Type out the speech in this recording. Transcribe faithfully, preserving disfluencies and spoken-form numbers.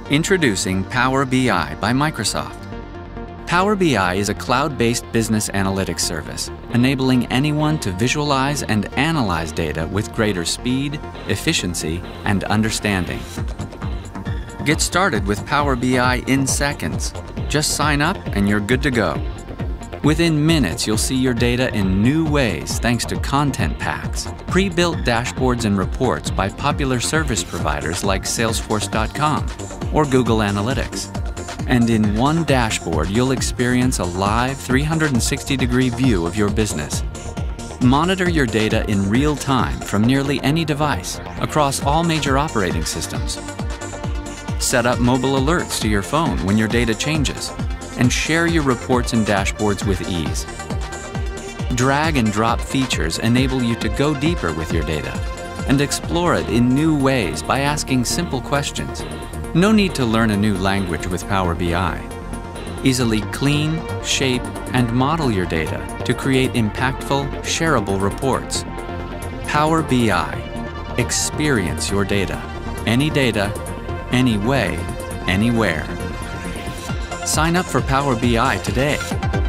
Introducing Power B I by Microsoft. Power B I is a cloud-based business analytics service, enabling anyone to visualize and analyze data with greater speed, efficiency, and understanding. Get started with Power B I in seconds. Just sign up and you're good to go. Within minutes, you'll see your data in new ways thanks to content packs, pre-built dashboards and reports by popular service providers like Salesforce dot com or Google Analytics. And in one dashboard, you'll experience a live three hundred sixty degree view of your business. Monitor your data in real time from nearly any device across all major operating systems. Set up mobile alerts to your phone when your data changes, and share your reports and dashboards with ease. Drag and drop features enable you to go deeper with your data and explore it in new ways by asking simple questions. No need to learn a new language with Power B I. Easily clean, shape, and model your data to create impactful, shareable reports. Power B I. Experience your data. Any data, any way, anywhere. Sign up for Power B I today.